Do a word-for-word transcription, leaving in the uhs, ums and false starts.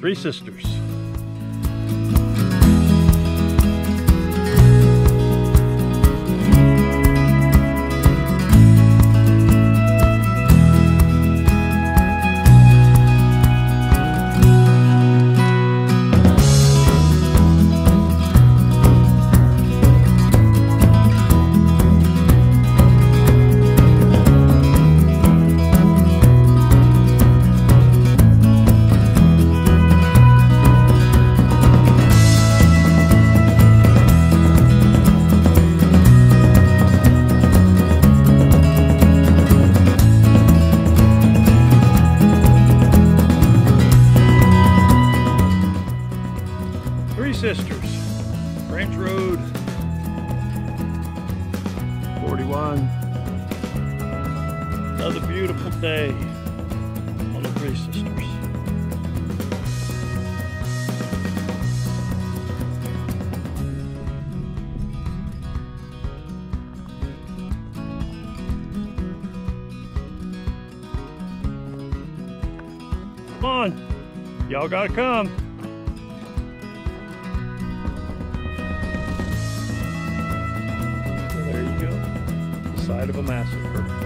Three Sisters. Three Sisters, Branch Road, forty-one. Another beautiful day on the Three Sisters. Come on, y'all gotta come. There you go, the site of a massacre.